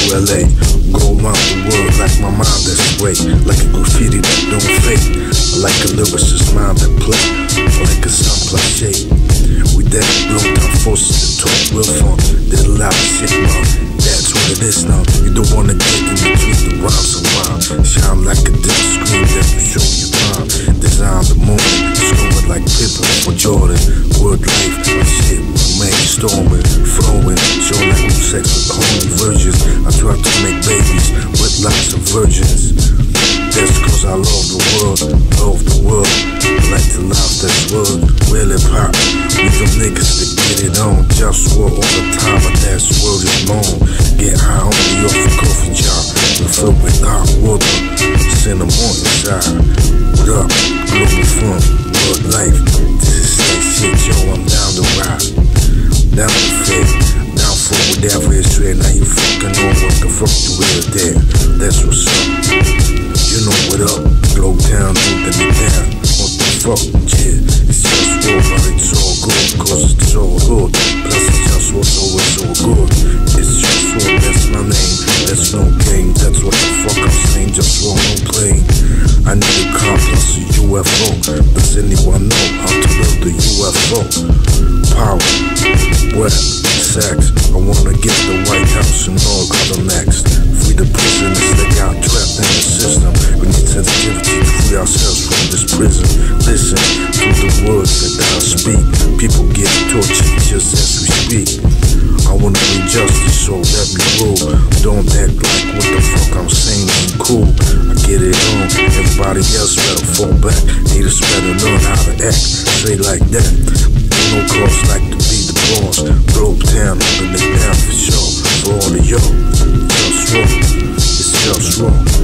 LA. Go around the world like my mind that's great. Like a graffiti that don't fade. Like a lyricist mind that play. Like a sun plus shade. We that real time forces to talk real fun. That loud shit, man. That's what it is now. You don't wanna get in between the rhymes and rhyme. Shine like a dim screen that will show you time. Design the moment, scoring like Pippen for Jordan. Word life, my shit, man, storming, flowing. Show like no sex with holy virgins. I try to make babies with lots of virgins. That's cause I love the world, love the world. I like to love this world, really pop. We them niggas that get it on. JustWar all the time, but that world is known. Get high on the off a coffee job. We fill with hot water, send them on inside. What up, Globalfirm, world life. This is that shit, yo, I'm down to ride. Down to fit, down for whatever is straight. Now you fucking on working from the real there. That's what's up. You know what up, Glow Town, holding it down. What the fuck, yeah. It's just war, but it's all good, cause it's all good. Plus it's just what's always so good. It's just war, that's my name. That's no game, that's what the fuck I'm saying. Just war, no playing. I need a car plus a UFO. Does anyone know how to build a UFO? Power, weather, sex. I wanna get the White House and all other next. Free the prisoners that got trapped in the system. We need sensitivity to free ourselves from this prison. Listen to the words that I speak. People get tortured just as we speak. I wanna bring justice, so let me rule. Don't act like what the fuck I'm saying is cool. I get it on, everybody else better fall back. Haters better learn how to act, say like that. No cause like to be the boss. Globe Town, holding it down for sure. For all of y'all, just wrong, it's just wrong.